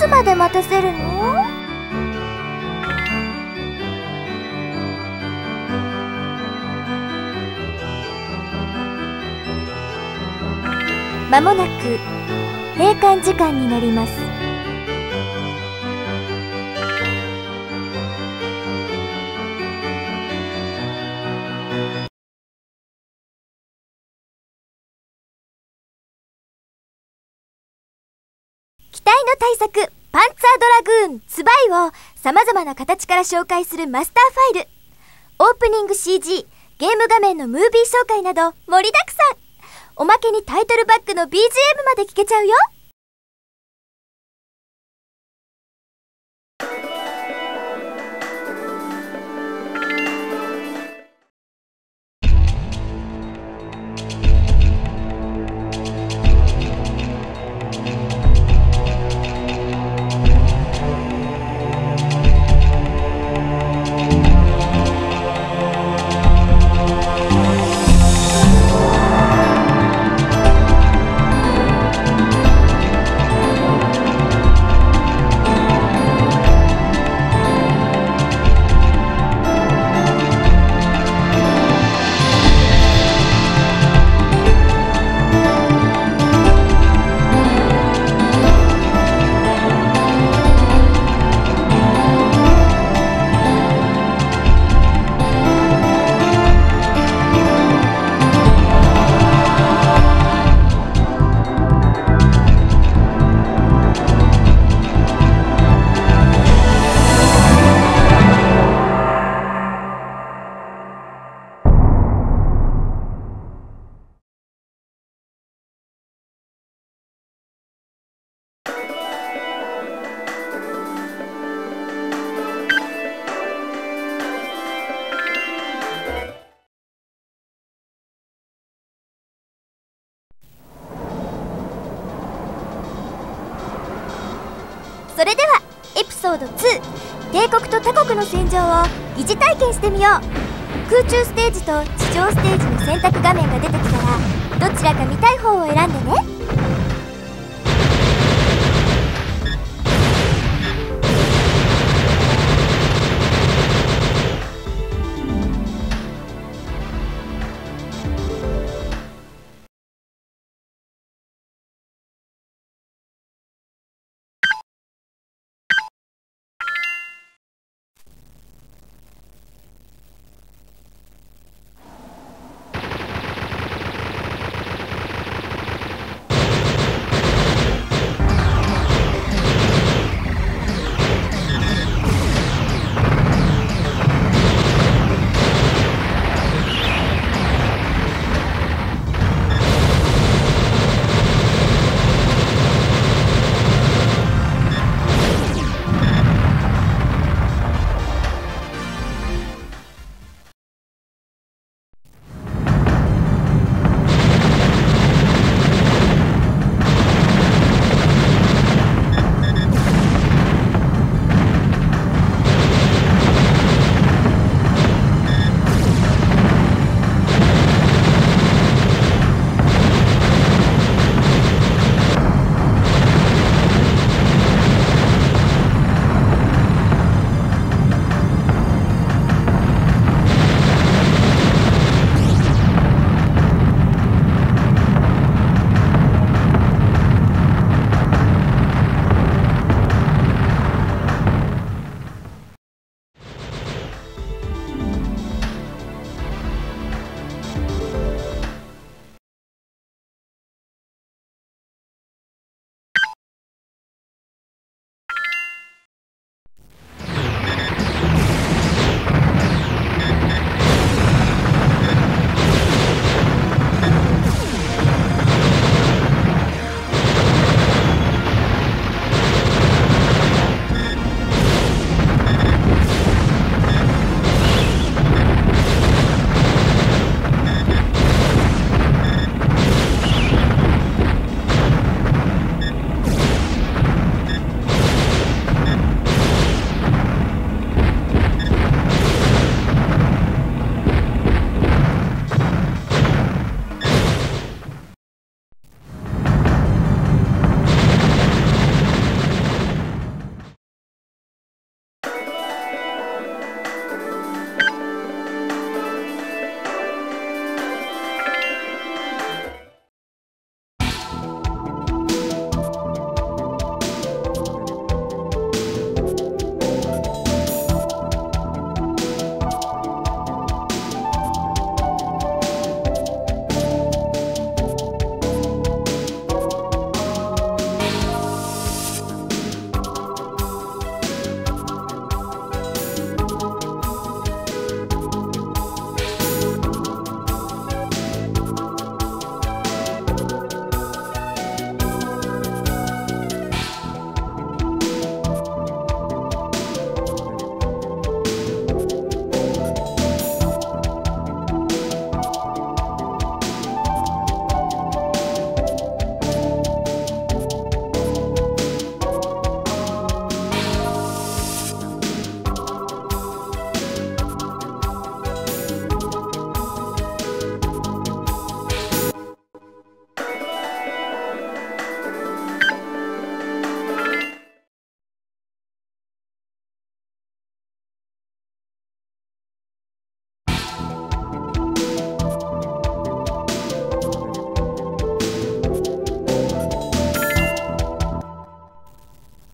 つまで待たせるの？まもなく閉館時間になります。機体の対策パンツァードラグーンツバイを様々な形から紹介するマスターファイル、オープニング CG、ゲーム画面のムービー紹介など盛りだくさん。おまけにタイトルバックの BGM まで聴けちゃうよ。それではエピソード2、帝国と他国の戦場を疑似体験してみよう。空中ステージと地上ステージの選択画面が出てきたら、どちらか見たい方を選んでね。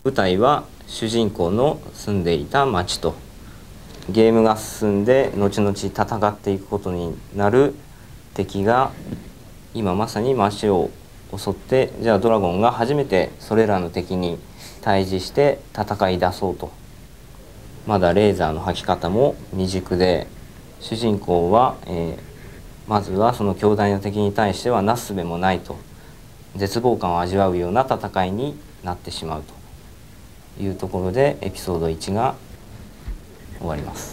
舞台は主人公の住んでいた町と、ゲームが進んで後々戦っていくことになる敵が今まさに町を襲って、じゃあドラゴンが初めてそれらの敵に対峙して戦い出そうと。まだレーザーの吐き方も未熟で、主人公は、まずはその強大な敵に対してはなすすべもないと、絶望感を味わうような戦いになってしまうというところでエピソード1が終わります。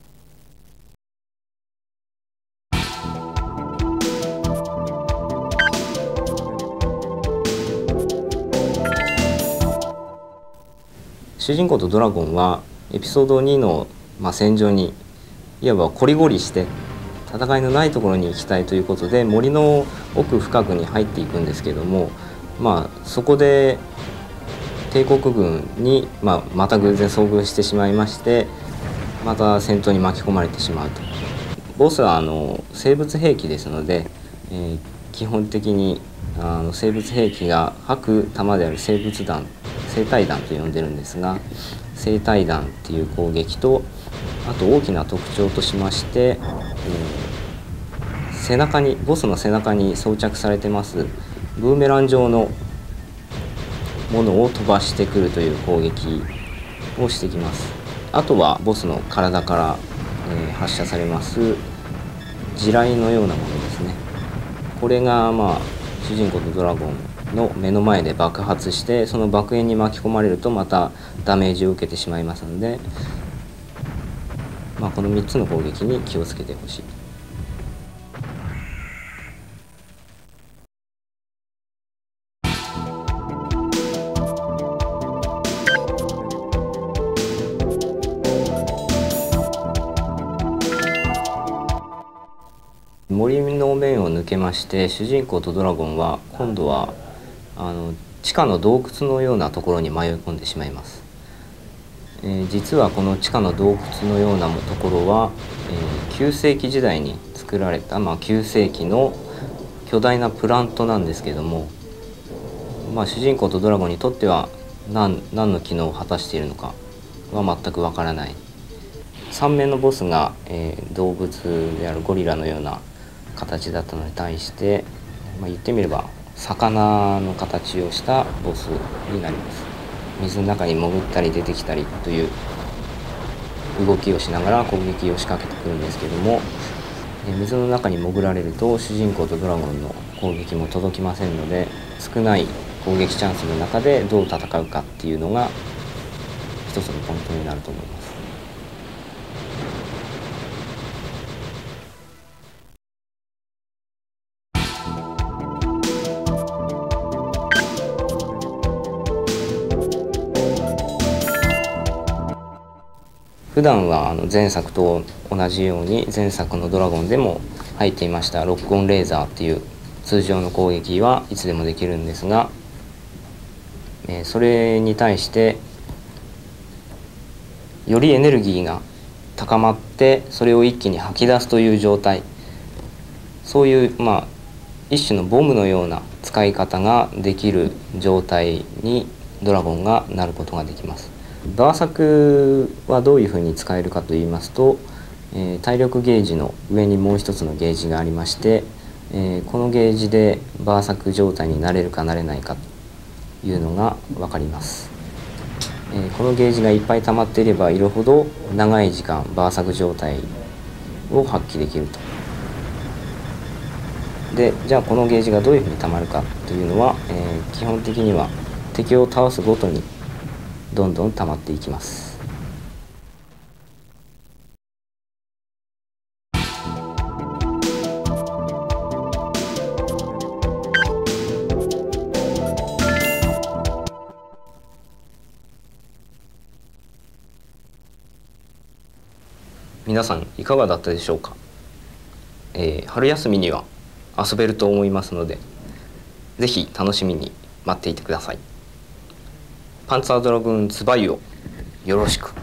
主人公とドラゴンはエピソード2の、戦場にいわばこりごりして戦いのないところに行きたいということで森の奥深くに入っていくんですけども、そこで帝国軍に、また偶然遭遇してしまいまして、また戦闘に巻き込まれてしまうと。ボスは生物兵器ですので、基本的に生物兵器が吐く弾である生体弾と呼んでるんですが、生体弾っていう攻撃と、あと大きな特徴としまして、ボスの背中に装着されてますブーメラン状のものを飛ばしてくるという攻撃をしてきます。あとはボスの体から、発射されます地雷のようなものですね。これが主人公とドラゴンの目の前で爆発して、その爆炎に巻き込まれるとまたダメージを受けてしまいますので、この3つの攻撃に気をつけてほしい。森の面を抜けまして、主人公とドラゴンは今度は地下の洞窟のようなところに迷い込んでしまいます。実はこの地下の洞窟のようなところは、9世紀時代に作られた、9世紀の巨大なプラントなんですけども、主人公とドラゴンにとっては何の機能を果たしているのかは全くわからない。3面のボスが、動物であるゴリラのような形だったのに対して、言ってみれば魚の形をしたボスになります。水の中に潜ったり出てきたりという動きをしながら攻撃を仕掛けてくるんですけども、水の中に潜られると主人公とドラゴンの攻撃も届きませんので、少ない攻撃チャンスの中でどう戦うかっていうのが一つのポイントになると思います。普段は前作と同じように前作のドラゴンでも入っていましたロックオンレーザーっていう通常の攻撃はいつでもできるんですが、それに対してよりエネルギーが高まってそれを一気に吐き出すという状態、そういう一種のボムのような使い方ができる状態にドラゴンがなることができます。バーサクはどういうふうに使えるかといいますと、体力ゲージの上にもう一つのゲージがありまして、このゲージでバーサク状態になれるかなれないかというのが分かります。このゲージがいっぱい溜まっていればいるほど長い時間バーサク状態を発揮できると。でじゃあこのゲージがどういうふうに溜まるかというのは、基本的には敵を倒すごとにどんどん溜まっていきます。皆さんいかがだったでしょうか。春休みには遊べると思いますので、ぜひ楽しみに待っていてください。パンツァードラグーンズバイをよろしく。